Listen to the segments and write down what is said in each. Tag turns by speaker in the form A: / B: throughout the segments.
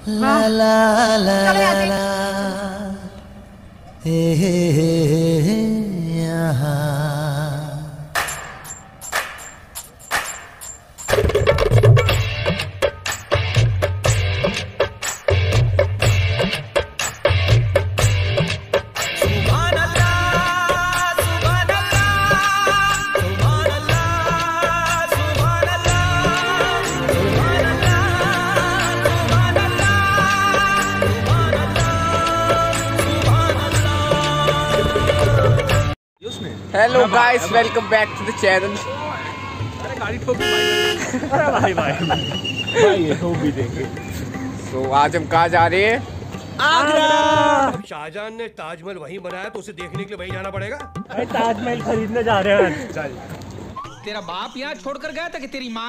A: ला ला ला ला हे यहाँ
B: hello guys, welcome back to the channel.
C: अरे गाड़ी ठोक अरे भाई ठोक भी देंगे।
B: तो आज हम कहाँ जा रहे हैं?
C: आगरा। शाहजहां ने ताजमहल वहीं बनाया तो उसे देखने के लिए वहीं जाना पड़ेगा।
A: अरे ताजमहल खरीदने जा रहे हैं।
C: चल।
D: तेरा बाप यहाँ छोड़कर गया था कि तेरी माँ?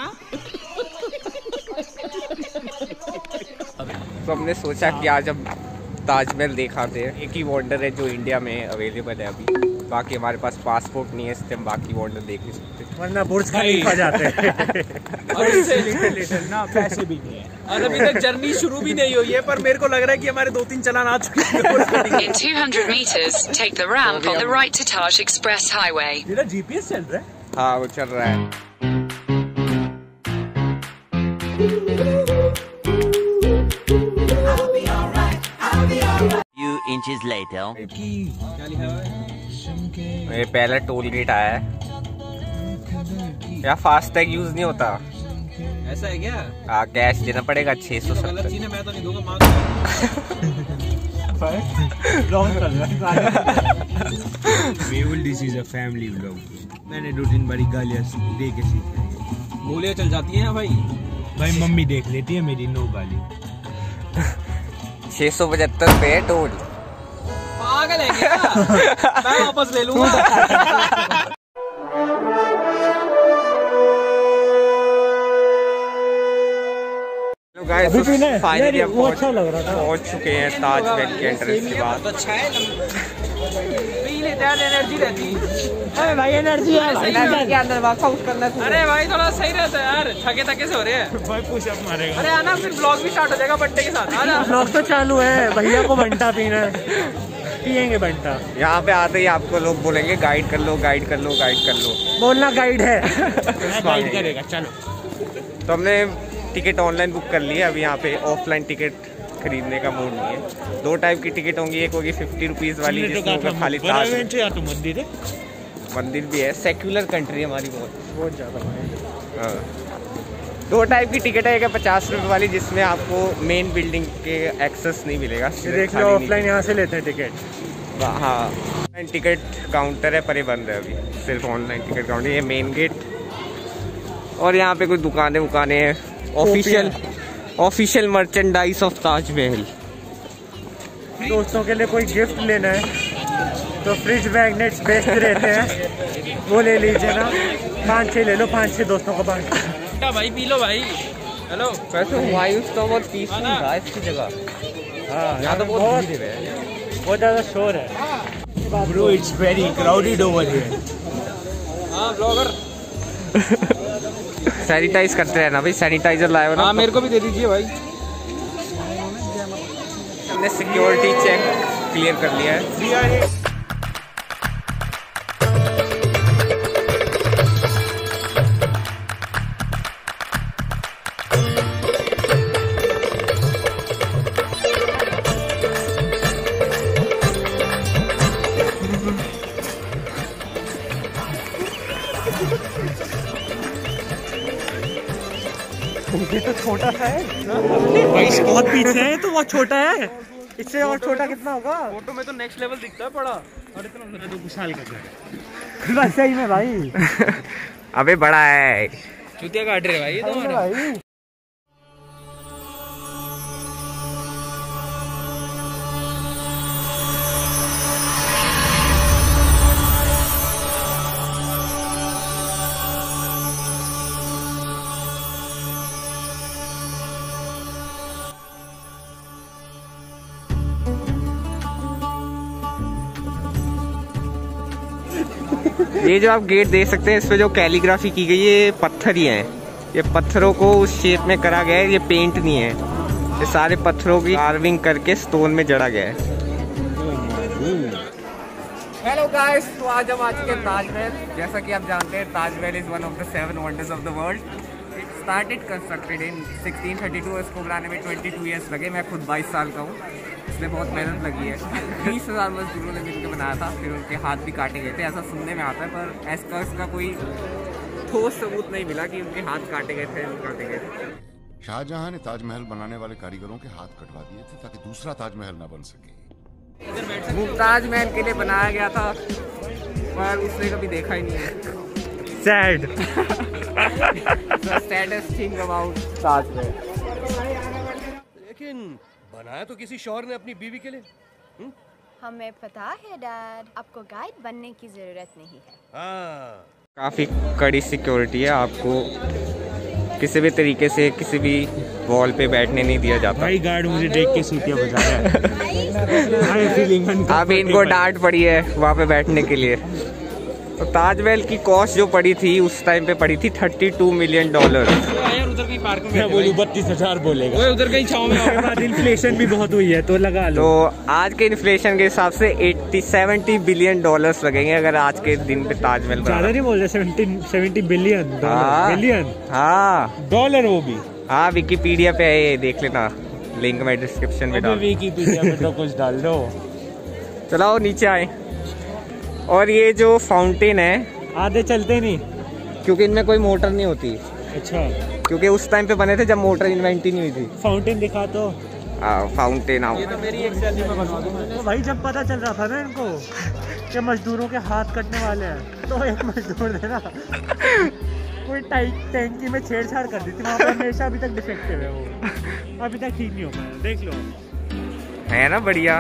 B: तो हमने सोचा कि आज हम ताजमहल दिखाते हैं। एक ही वंडर है जो इंडिया में अवेलेबल है अभी। बाकी हमारे पास पासपोर्ट नहीं है, इसलिए हम बाकी वंडर देख नहीं सकते,
A: वरना बुर्ज खलीफा जाते हैं।
C: और इससे लिटिल ना पैसे भी नहीं है और अभी तक जर्नी शुरू भी नहीं हुई है, पर मेरे को लग रहा है कि हमारे 2-3 चालान आ चुके हैं।
E: In 200 meters, take the ramp on the right to Taj Express Highway.
C: तेरा जीपीएस चल रहा है?
B: हाँ, वो चल रहा है।
F: Few inches later.
B: ये पहला टोल गेट आया है। यहाँ फास्टैग यूज नहीं होता।
C: ऐसा है क्या?
B: हाँ, कैश देना पड़ेगा 670।
C: मैं तो नहीं दूंगा। This is a family vlog. मैंने 2-3 बारी गालियाँ दे के सीखी है। गोलियाँ चल जाती हैं भाई मम्मी देख लेती है मेरी 9 गाली।
B: 675 रुपये टोल।
C: पागल है क्या? मैं वापस ले लूँगा।
B: फाइनली हम पहुंच चुके हैं ताजमहल के एंट्रेंस के बाद।
C: अच्छा है, पी लेते हैं, एनर्जी रहती है।
A: अरे भाई एनर्जी है भाई,
B: के अंदर वर्कआउट करना।
C: अरे भाई थोड़ा सही रहता है यार, थके से हो रहे हैं भाई। पुशअप मारेगा। अरे आना, फिर ब्लॉग भी स्टार्ट हो जाएगा बंटे के साथ। आना,
A: ब्लॉग तो चालू है। भैया को बंटा पीना है, पियेंगे बंटा।
B: यहाँ पे आते ही आपको लोग बोलेंगे गाइड कर लो, गाइड कर लो, गाइड कर लो।
A: बोलना गाइड है।
C: गाइड करेगा, चलो।
B: तो हमने टिकट ऑनलाइन बुक कर ली है। अभी यहाँ पे ऑफलाइन टिकट खरीदने का मूड नहीं है। 2 टाइप की टिकट होंगी, एक होगी 50 रुपीज़ वाली जिसमें खाली
C: मंदिर है,
B: मंदिर भी है। सेक्युलर कंट्री हमारी बहुत
A: ज़्यादा।
B: हाँ, 2 टाइप की टिकट है। एक है 50 रुपये वाली जिसमें आपको मेन बिल्डिंग के एक्सेस नहीं मिलेगा।
A: देख लो, ऑफलाइन यहाँ से लेते हैं टिकट।
B: हाँ, टिकट काउंटर है पर ये बंद है अभी, सिर्फ ऑनलाइन टिकट काउंटर। ये मेन गेट। और यहाँ पे कुछ दुकानें हैं। Official merchandise of Taj Mahal.
A: दोस्तों के लिए कोई गिफ्ट लेना है तो फ्रिज मैग्नेट्स बेचते रहते हैं, वो ले लीजिए ना। 5-6 ले लो, 5-6 दोस्तों को बांट।
C: भाई पी लो भाई। हेलो,
B: वैसे वायुस तो बहुत पीसफुल था इसकी जगह।
A: हाँ,
B: यहाँ तो बहुत भीड़ है,
A: बहुत ज़्यादा शोर है।
C: Bro it's very crowded over here. हाँ ब्लॉगर,
B: सैनिटाइज करते रहना भाई। सैनिटाइजर लाए हो ना?
C: हाँ, मेरे को भी दे दीजिए भाई।
B: हमने सिक्योरिटी चेक क्लियर कर लिया है।
A: ये तो छोटा सा है भाई, बहुत पीछे है तो बहुत छोटा है। इससे और छोटा कितना होगा?
C: फोटो में तो नेक्स्ट लेवल दिखता है बड़ा। अरे इतना तो विशाल का
A: बस सही में भाई।
B: अबे बड़ा है,
C: चुतिया काट रहे भाई ये तो
A: भाई।
B: ये जो आप गेट देख सकते हैं, इस पे जो कैलीग्राफी की गई है ये पत्थर ही है। ये पत्थरों को उस शेप में करा गया है, ये पेंट नहीं है। ये सारे पत्थरों की कार्विंग करके स्टोन में जड़ा गया है। हेलो गाइस, तो आज हम आ चुके हैं ताजमहल। जैसा कि आप जानते हैं, Taj Mahal is one of the 7 wonders of the world. It started constructed in 1632। इसको बनाने में 22 ईयर्स लगे। मैं खुद 22 साल का हूँ, इसमें बहुत मेहनत लगी है। 20,000 मजदूरों ने मिलकर बनाया था। फिर उनके हाथ भी काटे गए थे, ऐसा सुनने में आता है, पर ऐसा इसका कोई ठोस सबूत नहीं मिला कि उनके हाथ काटे गए थे।
F: शाहजहां ने ताजमहल बनाने वाले कारीगरों के हाथ कटवा दिए थे ताकि दूसरा ताजमहल न बन सके।
B: मुमताज महल के लिए बनाया गया था, पर उसने कभी देखा ही नहीं है।
A: Sad.
B: The saddest thing about Taj Mahal.
G: लेकिन बनाया तो किसी शौहर ने अपनी बीवी के लिए।
H: हमें पता है डैड, आपको गाइड बनने की जरूरत नहीं है।
G: हाँ,
B: काफ़ी कड़ी सिक्योरिटी है। आपको किसी भी तरीके से किसी भी वॉल पे बैठने नहीं दिया जाता।
C: भाई गार्ड मुझे देख के सीटियां बजा रहा है।
B: अभी इनको डांट पड़ी है वहाँ पे बैठने के लिए। तो ताजमहल की कॉस्ट जो पड़ी थी उस टाइम पे पड़ी थी $32 मिलियन।
C: उधर कहीं पार्क में मैं बोलूं 32,000 बोलेगा। ओए उधर कहीं छांव में
A: बाद इन्फ्लेशन भी बहुत हुई है तो लगा लो।
B: तो आज के इन्फ्लेशन के हिसाब से $70 बिलियन लगेंगे अगर आज के दिन पे ताजमहल
A: ज्यादा नहीं बोल रहे। 70 बिलियन बिलियन।
B: हाँ
C: डॉलर, वो भी।
B: हाँ, विकिपीडिया पे है, देख लेना, लिंक मैं डिस्क्रिप्शन में डाल।
C: विकिपीडिया में तो कुछ डाल दो।
B: चलाओ नीचे आए। और ये जो फाउंटेन है,
A: आधे चलते नहीं
B: क्योंकि इनमें कोई मोटर नहीं होती।
A: अच्छा,
B: क्योंकि उस टाइम पे बने थे जब मोटर इन्वेंट ही नहीं हुई थी।
A: फाउंटेन दिखा तो।
B: फाउंटेन आओ।
C: तो मेरी एक सैलरी में बनवा दूंगा।
A: तो भाई जब पता चल रहा था ना इनको कि मजदूरों के हाथ कटने वाले हैं, तो एक मजदूर ने ना कोई टैंकी में छेड़छाड़ कर दी थी वहाँ पर। हमेशा अभी तक डिफेक्टिव है वो, अभी तक ठीक नहीं हो पाया। देख लो,
B: है ना बढ़िया।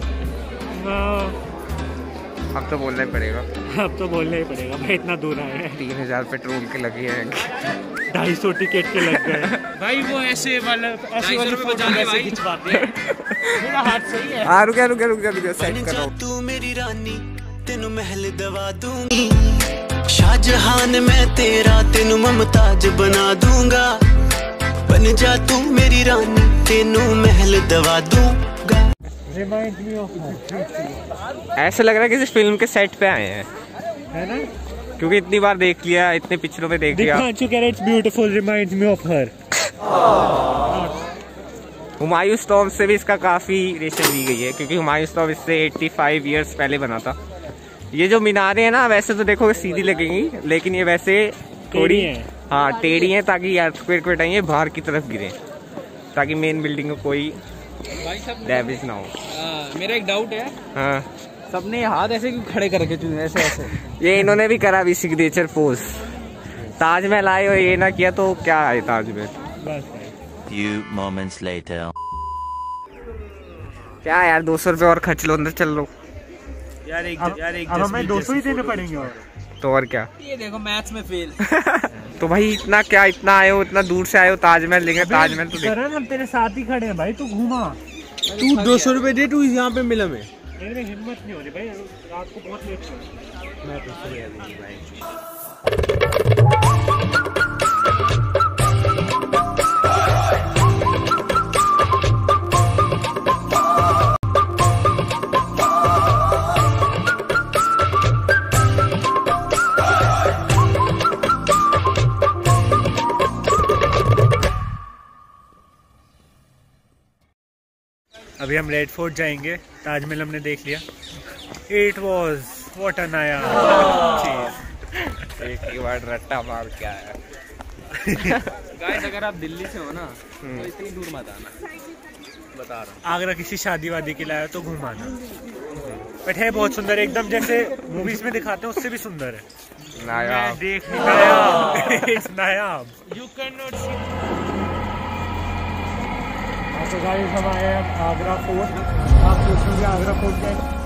A: हाँ,
B: अब तो बोलना ही पड़ेगा।
A: अब तो बोलना ही पड़ेगा भाई, इतना दूर आए हैं।
B: 3,000 पेट्रोल के लगे हैं।
A: 250 टिकट के लग गए।
C: भाई वो ऐसे वाला खिंचवाते हैं। मेरा हाथ सही है।
B: हाँ, रुक सेट करो।
I: तू मेरी रानी, तेनू महल दवा दूंगी। शाहजहान मैं तेरा, तेनू मुमताज बना दूंगा। बन जा तू मेरी रानी, तेनू महल दवा दूंगा।
A: Remind me of
B: ऐसा लग रहा है किसी फिल्म के सेट पे आए हैं,
A: है ना?
B: क्योंकि इतनी बार देख लिया, इतने पिक्चरों में देख लिया।
A: It's beautiful, reminds me of her.
B: Humayun tomb से भी इसका काफ़ी रेशन दी गई है, क्योंकि हुमायूं टॉम्ब इससे 85 ईयर्स पहले बना था। ये जो मीनारें हैं ना, वैसे तो देखो सीधी लगेंगी, लेकिन ये वैसे थोड़ी टेढ़ी हैं ताकि अर्थक्वेक के टाइम ये बाहर की तरफ गिरे, ताकि मेन बिल्डिंग को कोई डैमेज ना हो।
C: मेरा एक डाउट है।
B: हाँ,
C: सबने हाथ ऐसे क्यों खड़े करके चुने ऐसे?
B: ये इन्होंने भी करा भी सिग्नेचर पोज। ताजमहल आए और ये ना किया तो क्या है ताजमहल।
I: Few moments later.
B: क्या यार, 200 रुपये और खर्च लो, अंदर चल लो
C: यार।
A: अब हमें 200 ही देने पड़ेंगे। और
B: तो और क्या।
C: ये देखो मैथ्स में फेल।
B: तो भाई इतना क्या, इतना आए हो, इतना दूर से आए हो ताजमहल लेंगे। ताजमहल तो
A: करण, हम तेरे साथ ही खड़े हैं भाई, तू घूमा।
C: तू 200 रुपए दे, तू यहाँ पे मिला। मैं
A: मेरे में हिम्मत नहीं हो रही भाई, रात को बहुत लेट हो। मैं तो सही है भाई। अभी हम रेड फोर्ट जाएंगे। ताजमहल हमने देख लिया। It was what a नया चीज।
B: एक बार रट्टा मार के आया।
C: गाइस, अगर आप दिल्ली से हो ना तो इतनी दूर मत आना, बता रहा हूँ।
A: आगरा किसी शादी वादी के लाया तो घुमाना। बट है बहुत सुंदर, एकदम जैसे मूवीज में दिखाते हैं उससे भी सुंदर है।
B: नायाब।
A: नायाब। You cannot see। तो गाइस, हम आए हैं आगरा फोर्ट। आप सोचेंगे आगरा फोर्ट क्या है?